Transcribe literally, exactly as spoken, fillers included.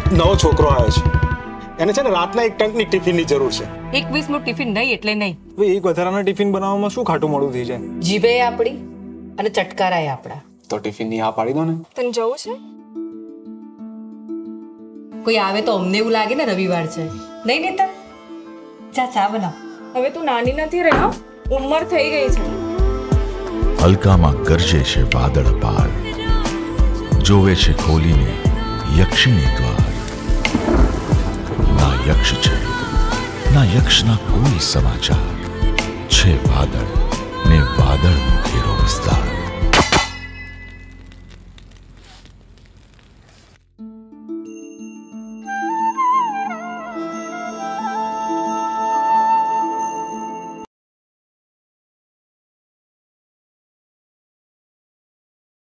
નવો છોકરો આવ્યો છે, એને છે ને રાતના એક ટંકની ટિફિનની જરૂર છે. એકવીસ નું ટિફિન નહીં એટલે નહીં. હવે એક વધારાના ટિફિન બનાવવામાં શું ખાટું મોડું થઈ જાય? જીભે આપડી અને ચટકારાય આપડા. તો ટિફિન ની હા પાડી દો ને. તને જવું છે? કોઈ આવે તો અમને એવું લાગે ને રવિવાર છે. નહીં નેતર ચા ચા બનાવ. હવે તું નાની નથી રહી, ઉંમર થઈ ગઈ છે. હલકામાં ગરજે છે વાદળ પાર, જોવે છે ખોલીને યક્ષિણી દ્વાર. ના યક્ષ છે ના યક્ષના કોઈ સમાચાર, છે વાદળ ને વાદળનો ઘેરો વિસ્તાર.